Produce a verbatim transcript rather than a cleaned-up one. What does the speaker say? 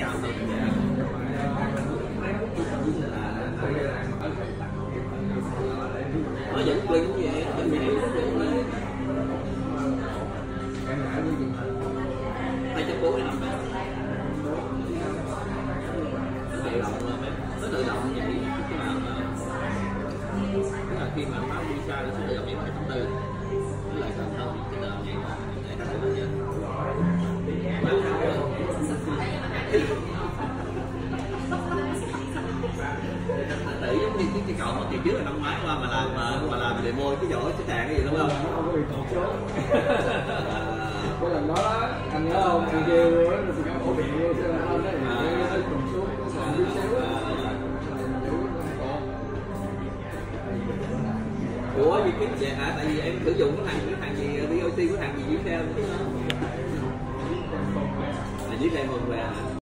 cao hơn. Nó vẫn quyền như vậy, nó vẫn vậy. Hai trăm bốn mươi lăm mét. Nó tự động mà nó tự động như vậy. Cái nào mà tức là khi mà báo đi xa nó sẽ tự động như hai trăm tư. Nó lại cần hơn cái tự động vậy. Tự giống như cái cậu mà kỳ trước là năm ngoái qua mà làm mà làm demo cái vỏ cái tràn cái gì đúng không? Không có bị tụt số. Cái lần đó anh nhớ không, anh kêu rồi thì có ổ điện luôn, cho nên anh ấy tụt xuống cái biết xéo. Ủa gì cái gì hả? Tại vì em sử dụng cái thằng cái thằng gì đê o xê của thằng gì dưới xe là dưới xe mừng về hả?